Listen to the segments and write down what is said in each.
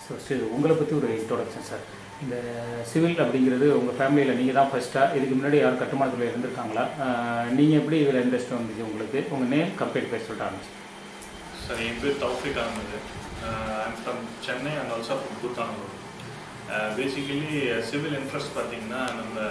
First உங்களை பற்றி ஒரு இன்ட்ரோடக்ஷன் சார். இந்த சிவில் அப்படிங்கிறது உங்கள் ஃபேமிலியில் நீங்கள் தான் ஃபஸ்ட்டாக, இதுக்கு முன்னாடி யாரும் கட்டுமானத்தில் இருந்திருக்காங்களா? நீங்கள் எப்படி இதில் இன்ட்ரெஸ்ட் வந்துச்சு உங்களுக்கு? உங்கள் நேம் கம்ப்ளீட் பேர் சொல்லிட்டு ஆரம்பிச்சு. சார், என் பேர் Taufiq Ahmed. I'm from Chennai and also from Koothanur. Basically civil interest பார்த்தீங்கன்னா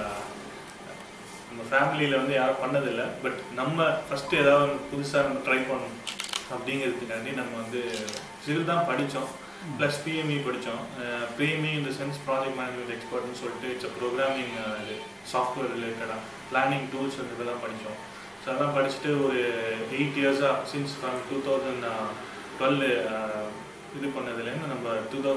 நம்ம ஃபேமிலியில் வந்து யாரும் பண்ணதில்லை. பட் நம்ம ஃபஸ்ட்டு ஏதாவது புதுசாக நம்ம ட்ரை பண்ணணும் அப்படிங்கிறதுக்காண்டி நம்ம வந்து சிவில் தான் படித்தோம். ப்ளஸ் பிஎம்இ படித்தோம். பிஎம்இ இந்த சென்ஸ் ப்ராஜெக்ட் மேனேஜ்மெண்ட் எக்ஸ்பர்ட்னு சொல்லிட்டு இட்ஸ் ப்ரோக்ராமிங் இது சாஃப்ட்வேர் ரிலேட்டடாக பிளானிங் டூல்ஸ் தான் படித்தோம். ஸோ அதெல்லாம் படிச்சுட்டு ஒரு 8 இயர்ஸாக சின்ஸ் ஃப்ரம் 2012 இது பண்ணதுலேருந்து நம்ம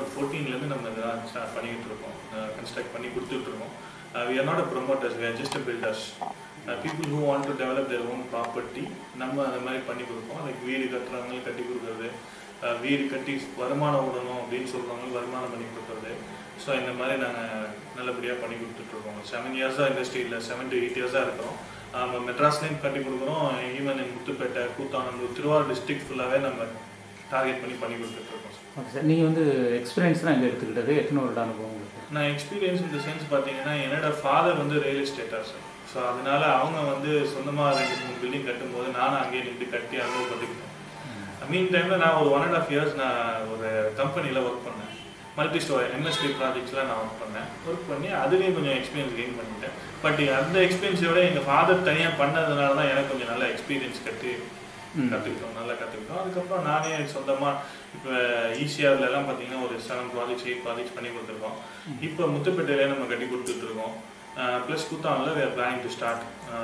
2014 நம்ம இதெல்லாம் ஸ்டார்ட் பண்ணிக்கிட்டு இருக்கோம். கன்ஸ்ட்ரக்ட் பண்ணி கொடுத்துட்ருக்கோம். we are not a promoters, we are just a builders. People who want to develop their own property நம்ம அந்த மாதிரி பண்ணி கொடுப்போம். லைக் வீடு கட்டுறவங்களுக்கு கட்டி கொடுக்குறது, வீடு கட்டி வருமானம் விடணும் அப்படின்னு சொல்கிறவங்களுக்கு வருமானம் பண்ணி கொடுக்குறது. ஸோ இந்த மாதிரி நாங்கள் நல்லபடியாக பண்ணி கொடுத்துட்ருக்கோம். 7 இயர்ஸாக இண்டஸ்ட்ரியில் 7 to 8 இயர்ஸாக இருக்கிறோம். நம்ம மெட்ராஸ்லேயும் கட்டி கொடுக்குறோம். ஈவன் முத்துப்பேட்டை, கூத்தானூர், திருவாரூர் டிஸ்ட்ரிக்ட் ஃபுல்லாகவே நம்ம டார்கெட் பண்ணி கொடுத்துட்ருக்கோம். Okay sir. நீங்கள் வந்து எக்ஸ்பீரியன்ஸ்லாம் எங்கே எடுத்துக்கிட்டது? எத்தனை வருட அனுபவம் உங்களுக்கு? நான் எக்ஸ்பீரியன்ஸ் இந்த சென்ஸ் பார்த்தீங்கன்னா, என்னோட ஃபாதர் வந்து ரியல் எஸ்டேட்டர் சார். ஸோ அதனால அவங்க வந்து சொந்தமாக 2-3 பில்டிங் கட்டும்போது நானும் அங்கேயே நின்று கட்டி அனுபவப்பட்டுக்கிட்டேன். மீன் டைமில் நான் ஒரு 1.5 இயர்ஸ் நான் ஒரு கம்பெனியில் ஒர்க் பண்ணேன். மல்டி ஸ்டோர் எம்எஸ்பி ப்ராஜெக்ட்ஸ்லாம் நான் ஒர்க் பண்ணி அதுலேயும் கொஞ்சம் எக்ஸ்பீரியன்ஸ் கெயின் பண்ணிட்டேன். பட் அந்த எக்ஸ்பீரியன்ஸோட எங்கள் ஃபாதர் தனியாக பண்ணதுனால தான் எனக்கு கொஞ்சம் நல்ல எக்ஸ்பீரியன்ஸ் கற்றுக்கிட்டோம். நல்லா கற்றுக்கிட்டோம். அதுக்கப்புறம் நானே சொந்தமாக இப்போ ஈசிஆர்லாம் பார்த்தீங்கன்னா ஒரு 7 ப்ராஜெக்ட்ஸ் 8 ப்ராஜெக்ட்ஸ் பண்ணி கொடுத்துருக்கோம். இப்போ முத்துப்பேட்டையிலே நம்ம கட்டி கொடுத்துட்ருக்கோம். ப்ளஸ் கூத்தானில் we are planning to start.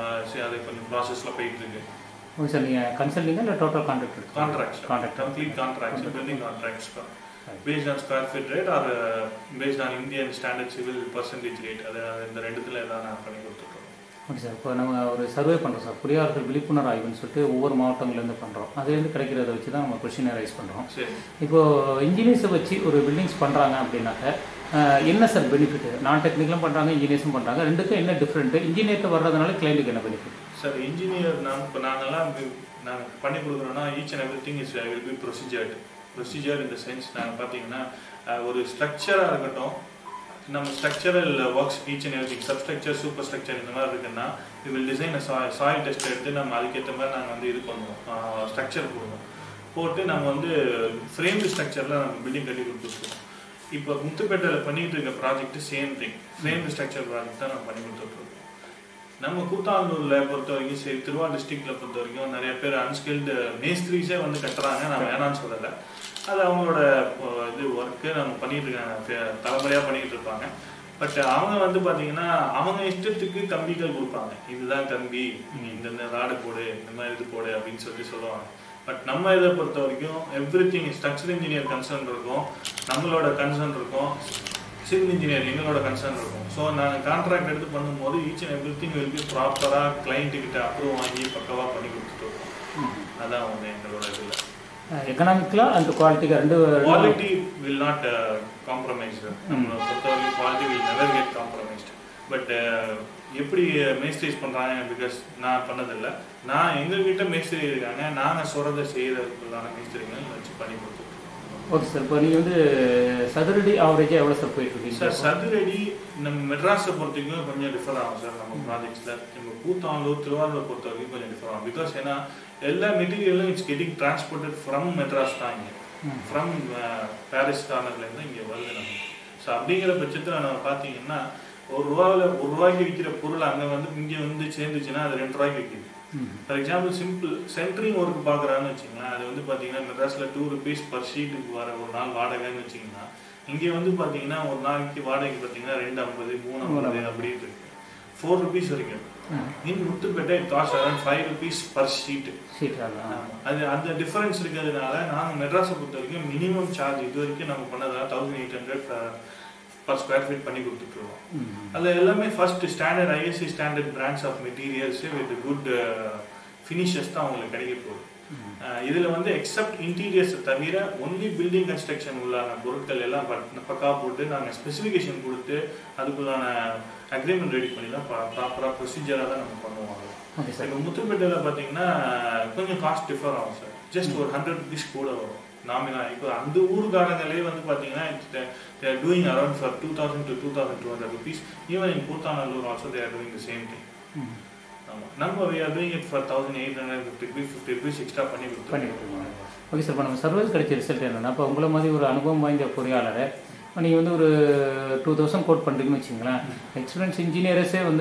அது கொஞ்சம் ப்ராசஸில் போயிட்டுருக்கு. Okay sir. நீங்கள் கன்சல்டிங்காக இல்லை total contract? Contract complete contracts, building contracts based on square feet rate or based on Indian standard civil percentage rate. அது இந்த ரெண்டுத்தில் தான் நான் பண்ணி கொடுத்துட்ருக்கோம். Okay sir. இப்போ நம்ம ஒரு சர்வே பண்ணுறோம் சார், பொறியாளர்கள் விழிப்புணர்வு ஆய்வுன்னு சொல்லிட்டு ஒவ்வொரு மாவட்டங்கள்லேருந்து பண்ணுறோம். அதுலேருந்து கிடைக்கிறத வச்சு தான் நம்ம கொஸ்டினை ரைஸ் பண்ணுறோம். சரி, இப்போது இன்ஜினியர்ஸை வச்சு ஒரு பில்டிங்ஸ் பண்ணுறாங்க அப்படின்னாக்க என்ன சார் பெனிஃபிட்? நான் டெக்னிக்கலும் பண்ணுறாங்க, இன்ஜினியர்ஸும் பண்ணுறாங்க. ரெண்டுக்கும் என்ன டிஃப்ரெண்ட்டு? இன்ஜினியர்கிட்ட வர்றதுனால கிளைண்ட்டுக்கு என்ன பெனிஃபிட்? சார், இன்ஜினியர் இப்போ நாங்கள்லாம் பண்ணி கொடுக்குறோன்னா each and every thing is will be procedure இந்த சென்ஸ். நாங்கள் பார்த்தீங்கன்னா ஒரு ஸ்ட்ரக்சராக இருக்கட்டும், நம்ம structural works each and every thing, substructure, super structure இந்த மாதிரி இருக்குன்னா we will design soil test எடுத்து நம்ம அதுக்கேற்ற மாதிரி நாங்கள் வந்து இது பண்ணுவோம். ஸ்ட்ரக்சர் போட்டு நம்ம வந்து ஃப்ரேம்டு ஸ்ட்ரக்சரில் நம்ம பில்டிங் கட்டி கொடுத்துருக்கோம். இப்போ முத்துப்பேட்டையில் பண்ணிட்டு இருக்க project same thing, framed structure project தான் நம்ம பண்ணி கொடுத்துட்ருக்கோம். நம்ம கூத்தானூரில் பொறுத்த வரைக்கும் சரி, திருவாரூர் டிஸ்ட்ரிக்டில் பொறுத்த வரைக்கும் நிறைய பேர் அன்ஸ்கில்டு மேஸ்திரிஸே வந்து கட்டுறாங்க. நான் வேணான்னு சொல்லலை. அது அவங்களோட இது ஒர்க்கு நம்ம பண்ணிட்டு இருக்காங்க, தலைமுறையாக பண்ணிக்கிட்டு இருப்பாங்க. பட் அவங்க வந்து பார்த்தீங்கன்னா அவங்க இஷ்டத்துக்கு கம்பிகள் கொடுப்பாங்க. இதுதான் கம்பி, இந்த ராடு போடு, இந்த மாதிரி இது போடு அப்படின்னு சொல்லுவாங்க. பட் நம்ம இதை பொறுத்த வரைக்கும் every thing structure engineer concern இருக்கும், நம்மளோட கன்சர்ன் இருக்கும், சிவில் இன்ஜினியர் எங்களோட கன்சர்ன் இருக்கும். ஸோ நாங்கள் கான்ட்ராக்ட் எடுத்து பண்ணும்போது each and every thing will be ப்ராப்பராக கிளைண்ட்டுக்கிட்ட அப்ரூவ் வாங்கி பக்கவாக பண்ணி கொடுத்துட்டு இருக்கோம். அதான் வந்து எங்களோட இதில் எக்கனாமிக்கலாக அந்த குவாலிட்டி வில் நாட் காம்ப்ரமைஸ். நம்மளை பொறுத்தவரைக்கும் quality will never get compromised. But எப்படி மேஸ்திரிஸ் பண்ணுறாங்க, பிகாஸ் நான் பண்ணதில்லை. நான் எங்ககிட்ட மேஸ்திரி இருக்காங்க, நாங்கள் சொல்கிறத செய்கிறதுக்குள்ளான மேஸ்திரிகள் வச்சு பண்ணி கொடுத்துருக்கோம். Okay sir. இப்போ நீங்கள் வந்து சதுரடி ஆவரேஜாக எவ்வளோ சார் போயிட்டுருக்கீங்க சார்? சதுரடி நம்ம மெட்ராஸை பொறுத்த வரைக்கும் கொஞ்சம் டிஃபர் ஆகும் சார். நம்ம ப்ராஜெக்ட்ஸில் நம்ம கூத்தானூர், திருவாரூர் பொறுத்த வரைக்கும் கொஞ்சம் டிஃபர் ஆகும். பிகாஸ் ஏன்னா எல்லா மெட்டீரியலும் it's getting transported from Madras தான். இங்கே ஃப்ரம் பாரிஸ் கார்னர்லேருந்து இங்கே வருது நம்ம. ஸோ அப்படிங்கிற பட்சத்தில் நம்ம பார்த்தீங்கன்னா ஒரு ரூபாய்க்கு விற்கிற பொருள் அங்கே வந்து இங்கே வந்து சேர்ந்துச்சுன்னா அது 2 ரூபாய்க்கு விற்கிது. For example simple centring work பார்க்குறான்னு வச்சிங்களேன், அது வந்து பார்த்தீங்கன்னா மெட்ராஸில் 2 rupees பர் ஷீட்டுக்கு வர ஒரு நாள் வாடகைன்னு வச்சிங்கன்னா, இங்கே வந்து பார்த்தீங்கன்னா ஒரு நாளைக்கு வாடகைக்கு பார்த்தீங்கன்னா 2.50 3.50 அப்படின்னு இருக்கு. 4 rupees வரைக்கும். In Muthupettai cost around 5 rupees per sheet. அது அந்த டிஃபரன்ஸ் இருக்கிறதுனால நாங்கள் மெட்ராஸை பொறுத்த வரைக்கும் மினிமம் சார்ஜ் இது வரைக்கும் நம்ம பண்ணதா 1800 பர் ஸ்கொயர் ஃபீட் பண்ணி கொடுத்துட்ருவோம். அதில் எல்லாமே first standard ISC standard brands of materials with good finishes தான் அவங்களுக்கு கிடைக்க போகுது. இதில் வந்து எக்ஸப்ட் இன்டீரியர்ஸை தவிர ஒன்லி பில்டிங் கன்ஸ்ட்ரக்ஷன் உள்ளான பொருட்கள் எல்லாம் பக்கா போட்டு நாங்கள் ஸ்பெசிஃபிகேஷன் கொடுத்து அதுக்குள்ளான அக்ரிமெண்ட் ரெடி பண்ணி தான் ப்ராப்பராக ப்ரொசீஜராக தான் நம்ம பண்ணுவோம். இப்போ முத்துப்பேட்டையில் பார்த்தீங்கன்னா கொஞ்சம் காஸ்ட் டிஃபர் ஆகும் சார். ஜஸ்ட் ஒரு 100 rupees கூட வரும். நாமினல். இப்போ அந்த ஊருக்காரங்களே வந்து பார்த்தீங்கன்னா they are doing around for 2000 to 2200 rupees. Even in Pootanallur also they are doing the same thing. நம்ம we are doing it for 1850 rupees, 50 rupees extra பண்ணி கொடுத்துருக்கோம். Okay sir. இப்போ நம்ம சர்வீஸ் கிடைச்ச ரிசல்ட் என்னென்னா, இப்போ உங்களை மாதிரி ஒரு அனுபவம் வாய்ந்த பொறியாளரை நீங்கள் வந்து ஒரு 2000 கோட் பண்ணுறீங்கன்னு வச்சுங்களேன், எக்ஸ்பீரியன்ஸ் இன்ஜினியர்ஸே வந்து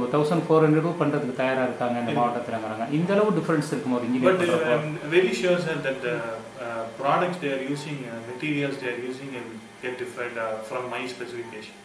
1400 பண்ணுறதுக்கு தயாராக இருக்காங்க இந்த மாவட்டத்தில்ங்கிறாங்க. இந்த அளவு டிஃப்ரென்ஸ் இருக்குமா ஒரு engineer? But I am very sure sir that products they are using, materials they are using get different from my specification.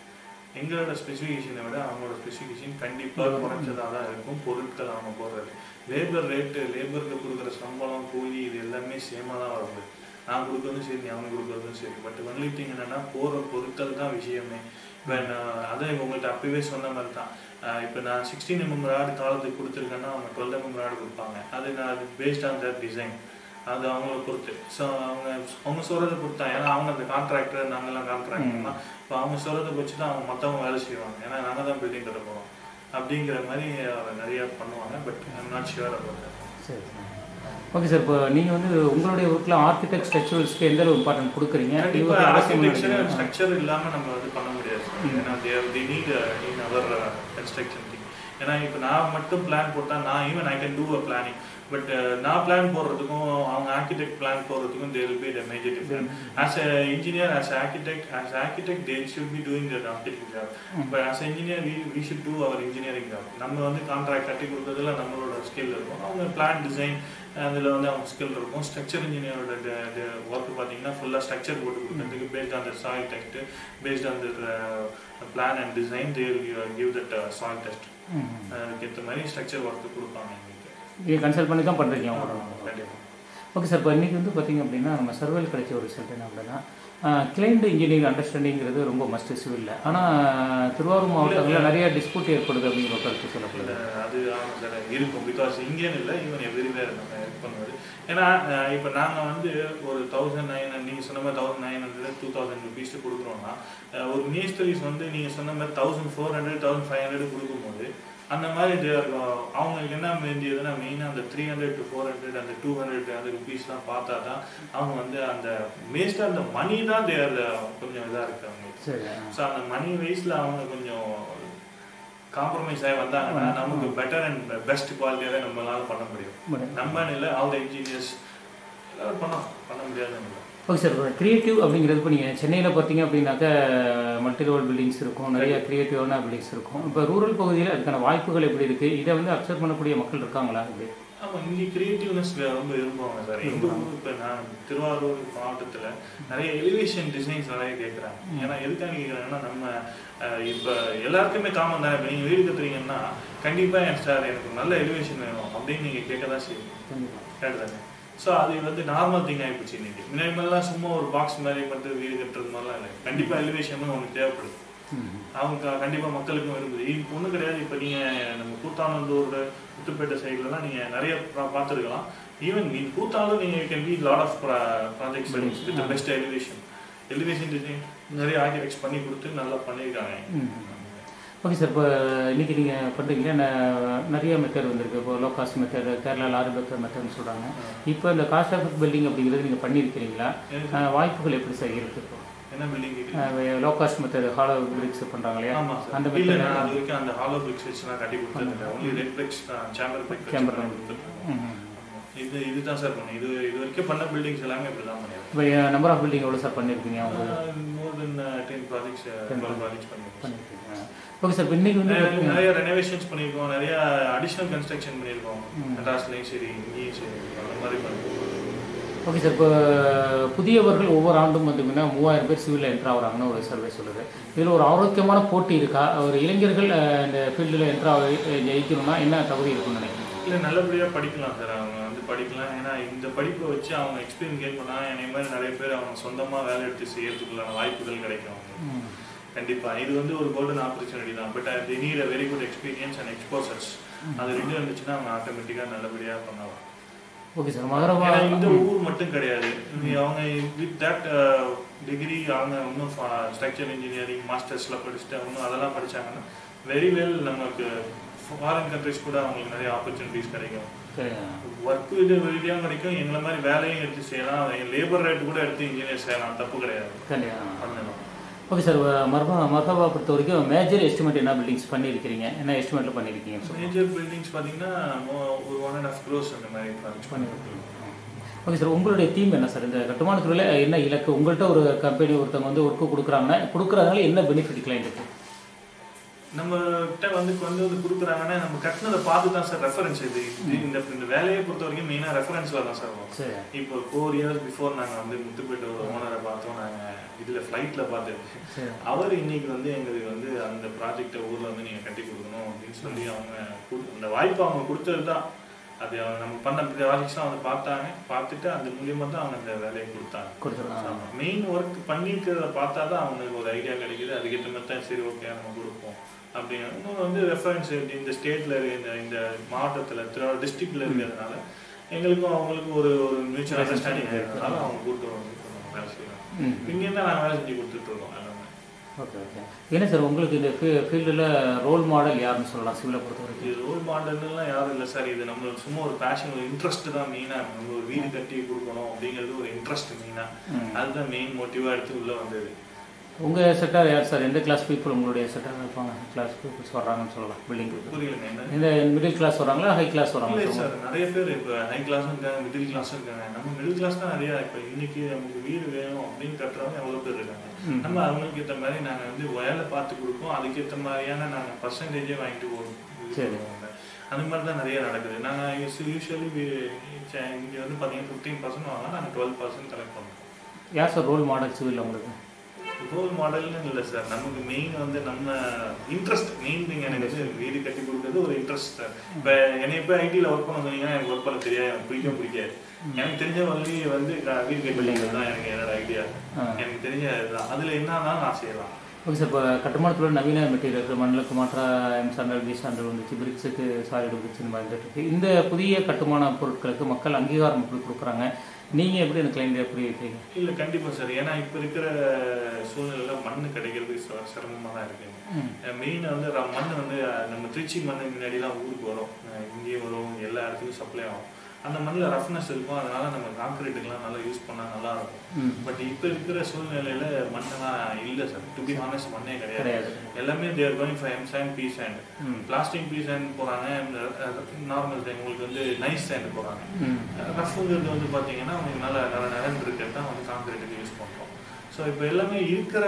எங்களோட ஸ்பெசிஃபிகேஷனை விட அவங்களோட ஸ்பெசிஃபிகேஷன் கண்டிப்பாக குறைஞ்சதாக தான் இருக்கும். பொருட்கள் அவங்க போடுறது, லேபர் ரேட்டு, லேபருக்கு கொடுக்குற சம்பளம், கூலி, இது எல்லாமே சேமாக தான் வருது. நான் கொடுக்குறதும் சரி, நீ அவனுக்கு கொடுக்குறதும் சரி. பட் ஒன்லி திங் என்னென்னா போகிற பொருட்கள் தான் விஷயமே. இப்போ அதான் உங்கள்கிட்ட அப்பவே சொன்ன மாதிரி தான். இப்போ நான் 16 mm ராடு காலத்துக்கு கொடுத்துருக்கேன்னா அவங்க 12 mm ராடு கொடுப்பாங்க. அது பேஸ்ட் ஆன் தட் டிசைன், அது அவங்கள பொறுத்து. ஸோ அவங்க சொல்கிறத பொறுத்து தான். ஏன்னா அவங்க அந்த கான்ட்ராக்டர், நாங்கள்லாம் கான்ட்ராக்டர்னா இப்போ அவங்க சொல்கிறத வச்சு தான் அவங்க மற்றவங்க வேலை செய்வாங்க. ஏன்னா நாங்கள் தான் பில்டிங் கட்ட போகிறோம் அப்படிங்கிற மாதிரி நிறையா பண்ணுவாங்க. But I'm not sure about that. சரி. Okay sir. இப்போ நீங்கள் வந்து உங்களுடைய ஒர்க்கில் ஆர்கிடெக்ட் ஸ்ட்ரக்சர்ஸ்க்கு எந்த அளவு இம்பார்ட்டன்ட் கொடுக்குறீங்க? ஆர்கிடெக்சர் ஸ்ட்ரக்சர் இல்லாமல் நம்ம வந்து பண்ண முடியாது. ஏன்னா they need our construction thing. ஏன்னா இப்போ நான் மட்டும் பிளான் போட்டால் நான் even I can do a planning. But நான் பிளான் போடுறதுக்கும் அவங்க ஆர்கிடெக்ட் பிளான் போடுறதுக்கும் there will be a major difference. As an engineer, as architect they should be doing their architect job. But as an engineer we should do our engineering job. நம்ம வந்து contract கட்டி கொடுக்கறதுல நம்மளோட skill இருக்கும். அவங்க plan design அதில் வந்து அவங்க ஸ்கில் இருக்கும். ஸ்ட்ரக்சர் இன்ஜினியரோட ஒர்க் பார்த்தீங்கன்னா ஃபுல்லாக ஸ்ட்ரக்சர் போட்டு கொடுக்கறதுக்கு based on the soil test, based on the plan and design they will give that soil test. அதுக்கேற்ற மாதிரி ஸ்ட்ரக்சர் ஒர்க்கு கொடுப்பாங்க. நீங்கள் கன்சல்ட் பண்ணி தான் பண்ணுறீங்க அவங்களோட. Okay sir. இப்போ இன்றைக்கி வந்து பார்த்திங்க அப்படின்னா நம்ம சர்வேல் கிடைச்ச ஒரு ரிசல்ட் என்ன அப்படின்னா, கிளைண்ட் இன்ஜினியரிங் அண்டர்ஸ்டாண்டிங்கிறது ரொம்ப மஸ்ட் சிவில்ல. ஆனால் திருவாரூர் மாவட்டத்தில் நிறைய டிஸ்பியூட் ஏற்படுது அப்படிங்கிற ஒரு கருத்து சொல்லப்படுது. அது இருக்கும். பிகாஸ் இங்கேன்னு இல்லை, ஈவன் எவ்ரிவேர் நம்ம ஹெல்ப் பண்ணுவது. ஏன்னா இப்போ நாங்கள் வந்து ஒரு 1900, நீங்கள் சொன்ன மாதிரி 1900 2000 rupees கொடுக்குறோன்னா, ஒரு மேஸ்திரிஸ் வந்து நீங்கள் சொன்ன மாதிரி 1400 1500 கொடுக்கும்போது அந்த மாதிரி அவங்களுக்கு என்ன வேண்டியதுன்னா மெயினாக அந்த 300 to 400 அந்த 200 அந்த ருபீஸ்லாம் பார்த்தா தான் அவங்க வந்து அந்த மேஸ்டாக அந்த மணி தான் கொஞ்சம் இதாக இருக்குது அவங்களுக்கு. ஸோ அந்த மணி வைஸில் அவங்க கொஞ்சம் காம்ப்ரமைஸ் ஆகி வந்தாங்கன்னா நமக்கு பெட்டர் அண்ட் பெஸ்ட் குவாலிட்டியாகவே நம்மளால பண்ண முடியும். நம்ம இல்லை, ஆல் த இன்ஜினியர்ஸ் எல்லாரும் பண்ண முடியாதுன்னு. Okay sir. கிரியேட்டிவ் அப்படிங்கிறது இப்போ நீங்கள் சென்னையில் பார்த்தீங்க அப்படின்னாக்கா மல்டி லெவல் பில்டிங்ஸ் இருக்கும், நிறைய கிரியேட்டிவான பில்டிங்ஸ் இருக்கும். இப்போ ரூரல் பகுதியில் அதுக்கான வாய்ப்புகள் எப்படி இருக்குது? இதை வந்து அக்செப்ட் பண்ணக்கூடிய மக்கள் இருக்காங்களா? அப்படி ஆமாம், இங்கே கிரியேட்டிவ்னஸ் ரொம்ப விரும்புவாங்க சார். எங்கள் ஊர் இப்போ நான் திருவாரூர் மாவட்டத்தில் நிறைய எலிவேஷன் டிசைன்ஸ் நிறைய கேட்குறாங்க. ஏன்னா எதுக்காக கேட்குறாங்கன்னா, நம்ம இப்போ எல்லாருக்குமே காமன் தான். இப்போ நீங்கள் வீடு கட்டுறீங்கன்னா கண்டிப்பாக சார் எனக்கு நல்ல எலிவேஷன் வேணும் அப்படின்னு நீங்கள் கேட்க தான் செய்வீங்க, கேட்டுதாங்க. ஸோ அது வந்து நார்மல் திங் ஆகிப்போச்சு இன்னைக்கு. முன்னாடிலாம் சும்மா ஒரு பாக்ஸ் மாதிரி மட்டும் வீடு கட்டுறது மாதிரிலாம் இல்லை. கண்டிப்பாக எலிவேஷன் ஒன்று தேவைப்படுது. அவங்க கண்டிப்பாக மக்களுக்கும் விரும்புது. இப்போ ஒன்றும் கிடையாது. இப்போ நீங்கள் நம்ம கூத்தாநல்லூர், முத்துப்பேட்டை சைட்லலாம் நீங்கள் நிறைய பார்த்துருக்கலாம். ஈவன் மீன் கூத்தாநல்லூர் நீங்கள் can be lot of projects with best elevation design நிறைய ஆர்கிடெக்ட்ஸ் பண்ணி கொடுத்து நல்லா பண்ணியிருக்காங்க. Okay sir. இப்போ இன்றைக்கி நீங்கள் பண்ணுறீங்க நிறைய மெத்தட் வந்திருக்கு. இப்போ லோ காஸ்ட் மெத்தட், கேரளா ஆர்பிட்டர் மெத்தட்னு சொல்கிறாங்க. இப்போ இந்த காஸ்ட் ஆஃப் பில்டிங் அப்படிங்கிறது நீங்கள் பண்ணியிருக்கிறீங்களா? வாய்ப்புகள் எப்படி சார் இருக்குது? என்ன building? Low cost method, hollow bricks பண்ணுறாங்க இல்லையா? அந்த மெத்தட் அது வரைக்கும் அந்த ஹாலோ பிரிக்ஸ் வச்சுலாம் கட்டி கொடுத்துருங்க. Only red bricks, chamber bricks இதுதான் சார் பண்ணி. இது வரைக்கும் பண்ண பில்டிங்ஸ் எல்லாமே இப்படி தான் பண்ணியிருக்கோம். இப்போ நம்பர் ஆஃப் பில்டிங் எவ்வளோ சார் பண்ணியிருக்கீங்க? அவங்க மோர் தென் 10 ப்ராஜெக்ட்ஸ் பண்ணியிருக்கீங்க. Okay sir. இப்போ இன்றைக்கி வந்து நிறைய ரெனோவேஷன்ஸ் பண்ணியிருக்கோம், நிறைய அடிஷ்னல் கன்ஸ்ட்ரக்ஷன் பண்ணியிருக்கோம். மெட்ராஸ்லேயும் சரி, இங்கேயும் சரி, அந்த மாதிரி பண்ணியிருக்கோம். Okay sir. இப்போ புதியவர்கள் ஒவ்வொரு ஆண்டும் பார்த்தீங்கன்னா 3000 பேர் சிவிலில் என்ட்ரு ஆகிறாங்கன்னு ஒரு சர்வே சொல்லுது. இதில் ஒரு ஆரோக்கியமான போட்டி இருக்கா? ஒரு இளைஞர்கள் இந்த ஃபீல்டில் ஜெயிக்கணும்னா என்ன தகுதி இருக்குன்னு நினைக்கிறேன்? இல்லை, நல்லபடியாக படிக்கலாம் சார். அவங்க வந்து படிக்கலாம். ஏன்னா இந்த படிப்பை வச்சு அவங்க எக்ஸ்பீரியன்ஸ் கெயின் பண்ணால் என்னை மாதிரி நிறைய பேர் அவங்க சொந்தமாக வேலை எடுத்து செய்யறதுக்குள்ளான வாய்ப்புகள் கிடைக்கும். கண்டிப்பாக இது வந்து ஒரு கோல்டன் ஆப்பர்ச்சுனிட்டி தான். But they need a very good experience and exposures. அது ரெண்டு இருந்துச்சுன்னா அவங்க ஆட்டோமேட்டிக்காக நல்லபடியாக பண்ணலாம். Okay sir. மதுரை இந்த ஊர் மட்டும் கிடையாது. அவங்க வித் தட் டிகிரி அவங்க இன்னும் ஸ்ட்ரக்சர் இன்ஜினியரிங் மாஸ்டர்ஸில் படிச்சுட்டு இன்னும் அதெல்லாம் படித்தாங்கன்னா வெரி வெல் நமக்கு ஃபாரின் கண்ட்ரிஸ் கூட அவங்களுக்கு நிறைய ஆப்பர்ச்சுனிட்டிஸ் கிடைக்கும். ஒர்க்கு இது ரீதியாக கிடைக்கும், எங்களை மாதிரி வேலையும் எடுத்து செய்யலாம், லேபர் ரேட் கூட எடுத்து இன்ஜினியர் செய்யலாம், தப்பு கிடையாது. பண்ணலாம். Okay sir. மர்ஹபா பொறுத்த வரைக்கும் மேஜர் எஸ்டிமேட் என்ன பில்டிங்ஸ் பண்ணியிருக்கிறீங்க, என்ன எஸ்டிமேட்டில் பண்ணியிருக்கீங்க? மேஜர் பில்டிங்ஸ் பார்த்தீங்கன்னா ஒரு 1.5 crores அந்த மாதிரி பண்ணியிருக்கீங்க. Okay sir. உங்களுடைய தீம் என்ன சார்? இந்த கட்டுமான துறையில் என்ன இலக்கு? உங்கள்கிட்ட ஒரு கம்பெனி ஒருத்தவங்க வந்து ஒர்க்கு கொடுக்குறதுனால என்ன பெனிஃபிட் கிளைண்ட்டுக்கு? நம்மகிட்ட வந்து கொடுக்குறாங்கன்னா நம்ம கட்டினதை பார்த்து தான் சார் ரெஃபரன்ஸ். இந்த வேலையை பொறுத்த வரைக்கும் மெயினாக ரெஃபரன்ஸில் தான் சார் வரும். இப்போ 4 years பிஃபோர் நாங்கள் வந்து முத்துப்பேட்டை ஒரு ஓனரை பார்த்தோம், நாங்கள் இதில் ஃப்ளைட்டில் பார்த்துட்டு அவர் இன்னைக்கு வந்து எங்களுக்கு வந்து அந்த ப்ராஜெக்டை ஊரில் வந்து நீங்கள் கட்டி கொடுக்கணும் அப்படின்னு சொல்லி அவங்க அந்த வாய்ப்பு அவங்க கொடுத்தது தான். அது நம்ம பண்ண ப்ராஜெக்ட்ஸ்லாம் வந்து பார்த்துட்டு அந்த மூலியமாக தான் அவங்க அந்த வேலையை கொடுத்தாங்க. மெயின் ஒர்க் பண்ணியிருக்கிறத பார்த்தா தான் அவங்களுக்கு ஒரு ஐடியா கிடைக்குது, அதுக்கேற்ற மாதிரி தான் சரி ஓகே நம்ம கொடுப்போம் அப்படின்னு. இன்னொன்று வந்து ரெஃபரன்ஸ் இந்த ஸ்டேட்டில் இந்த மாவட்டத்தில் டிஸ்ட்ரிக்டில் இருக்கிறதுனால எங்களுக்கும் அவங்களுக்கும் ஒரு மியூச்சுவல் அண்டர்ஸ்டாண்டிங் இருக்கிறதுனால அவங்க கூப்பிட்டு வந்து வேலை செய்யலாம். இங்கேருந்து நாங்கள் வேலை செஞ்சு கொடுத்துட்ருக்கோம் எல்லாமே. Okay okay. என்ன சார் உங்களுக்கு இந்த ஃபீல்டில் ரோல் மாடல் யாருன்னு சொல்லலாம் சிவிலை பொறுத்த வரைக்கும்? இது ரோல் மாடல்லாம் யாரும் இல்லை சார். இது நம்ம சும்மா ஒரு பேஷன், ஒரு இன்ட்ரெஸ்ட் தான் மெயினாக. நம்ம ஒரு வீடு கட்டி கொடுக்கணும் அப்படிங்கிறது ஒரு இன்ட்ரெஸ்ட் மெயினாக, அதுதான் மெயின் மோட்டிவாக எடுத்து உள்ளே வந்தது. உங்கள் செட்டார் யார் சார்? எந்த கிளாஸ் பீப்புள் உங்களுடைய செட்டார் இருப்பாங்க? கிளாஸ் பீப்புள்ஸ் வர்றாங்கன்னு சொல்லலாம் பில்டிங்? புரியலங்க. இந்த மிடில் கிளாஸ் வராங்களா, ஹை கிளாஸ் வராங்களா? இல்லை சார், நிறைய பேர் இப்போ ஹை கிளாஸும் இருக்காங்க, மிடில் கிளாஸும் இருக்காங்க. நம்ம மிடில் கிளாஸ் தான் நிறையா. இப்போ இன்னைக்கு நமக்கு வீடு வேணும் அப்படின்னு கட்டுறவங்க எவ்வளோ பேர் இருக்காங்க. நம்ம அவங்களுக்கு ஏற்ற மாதிரி நாங்கள் வந்து வேலை பார்த்து கொடுப்போம், அதுக்கேற்ற மாதிரியான நாங்கள் பர்சன்டேஜே வாங்கிட்டு போடுவோம். அந்த மாதிரி தான் நிறைய நடக்குது. நாங்கள் யூஸ்வலி இங்கே வந்து பார்த்தீங்கன்னா 15% வாங்கலாம், நாங்கள் 12% கலெக்ட் பண்ணுவோம். யார் சார் ரோல் மாடல் சிவில் உங்களுக்கு? ரோல் மாடல்னு இல்லை சார், நமக்கு மெயின் வந்து நம்ம இன்ட்ரெஸ்ட். மெயின் திங் எனக்கு வந்து வீடு கட்டி கொடுக்குறது ஒரு இன்ட்ரெஸ்ட் சார். இப்போ என்னை இப்போ ஐடியில் ஒர்க் பண்ண சொன்னீங்கன்னா எனக்கு ஒர்க் பண்ண தெரியாது, எனக்கு பிடிக்காது. எனக்கு தெரிஞ்ச வழி வந்து வீடு கட்டி தான் எனக்கு என்னோட ஐடியா, எனக்கு தெரிஞ்ச இதுதான். அதில் என்னன்னா நான் செய்யலாம். Okay sir. இப்போ கட்டுமானத்தில் நவீன மெட்டீரியல் மண்ணுக்கு மாற்ற எம் சாண்டல், பி சாண்டல் வந்துச்சு, பிரிக்ஸுக்கு சாலிட் வந்துச்சு, இந்த மாதிரி இருக்குது. இந்த புதிய கட்டுமான பொருட்களுக்கு மக்கள் அங்கீகாரம் எப்படி கொடுக்குறாங்க? நீங்கள் எப்படி எனக்கு கிளைண்ட் எப்படி வைக்கிறீங்க? இல்லை கண்டிப்பாக சார். ஏன்னா இப்போ இருக்கிற சூழ்நிலையில் மண் கிடைக்கிறது சிரமமாக தான் இருக்குது. மெயினாக வந்து மண் வந்து நம்ம திருச்சி மண் முன்னாடிலாம் ஊருக்கு வரும், இங்கேயும் வரும், எல்லா இடத்துலையும் சப்ளை ஆகும். அந்த மண்ணில் ரஃப்னஸ் இருக்கும், அதனால நம்ம கான்கிரீட்டுக்கெலாம் நல்லா யூஸ் பண்ணால் நல்லா இருக்கும். பட் இப்போ இருக்கிற சூழ்நிலையில் மண்ணெல்லாம் இல்லை சார். டு பி ஹானஸ்ட் மண்ணே கிடையாது. எல்லாமே they're going for M sand, P sand. Plastic P sand போகிறாங்க, நார்மல் உங்களுக்கு வந்து நைஸ் சாண்ட் போகிறாங்க. ரஃப்ங்கிறது வந்து பார்த்தீங்கன்னா உங்களுக்கு நல்லா நிறந்து இருக்கிறது தான் வந்து கான்கிரீட்டுக்கு யூஸ் பண்ணுறோம். ஸோ இப்போ எல்லாமே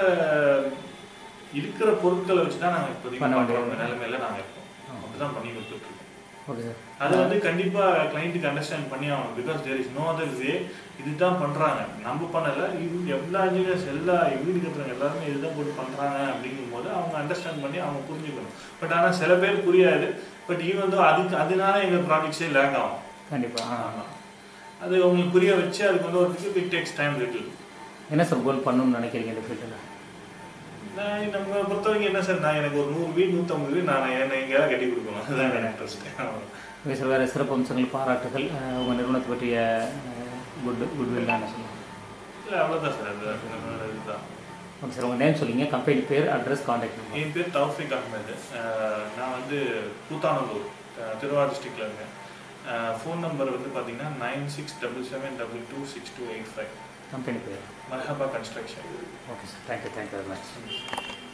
இருக்கிற பொருட்களை வச்சு தான் நாங்கள் இப்போதைக்கு பண்ணுறோம் நிலைமையில நாங்கள் இருக்கோம். அப்படிதான் பண்ணி கொடுத்துட்ருக்கோம். அது வந்து கண்டிப்பா கிளைண்ட்டுக்கு அண்டர்ஸ்டாண்ட் பண்ணி ஆகணும். Because there is no other way. இதுதான் பண்றாங்க, நம்ம பண்ணல. எல்லா இன்ஜினியர்ஸ், எல்லா வீடு கட்டுறவங்க எல்லாருமே இதுதான் போட்டு பண்றாங்க அப்படிங்கும் போது அவங்க அண்டர்ஸ்டாண்ட் பண்ணி அவங்க புரிஞ்சுக்கணும். பட் ஆனால் சில பேர் புரியாது. பட் ஈவன் வந்து அதனால எங்க ப்ராஜெக்ட்ஸே லேக் ஆகும். கண்டிப்பா அது உங்களுக்கு புரிய வச்சு அதுக்கு வந்து ஒரு இட் டேக்ஸ் டைம் லிட்டில். என்ன சார் கோல் பண்ணணும்னு நினைக்கிறீங்க இந்த ஃபீல்டில்? நம்ம பொறுத்த வரைக்கும் என்ன சார், நான் எனக்கு ஒரு 100 வீடு 150 வீடு நான் எங்கேயாவது கட்டி கொடுக்கணும், அதுதான் எனக்கு இன்ட்ரெஸ்ட். Okay sir. வேறு சிறப்பு அம்சங்கள், பாராட்டுகள், உங்கள் நிறுவனத்தை பற்றிய குட்வில் தான் என்ன சொல்லலாம்? இல்லை அவ்வளோதான் சார், இதுதான். Okay sir. உங்கள் நேம் சொல்லிங்க, கம்பெனி பேர், அட்ரஸ், கான்டாக்ட் நம்பர். என் பேர் தௌஃபிக் அஹ்மது. நான் வந்து கூத்தாநல்லூர், திருவாரூர் டிஸ்ட்ரிக்டில் இருக்கேன். ஃபோன் நம்பர் வந்து பார்த்தீங்கன்னா 9677226285. கம்பெனி பேர் Marhaba construction. Okay sir. Thank you very much.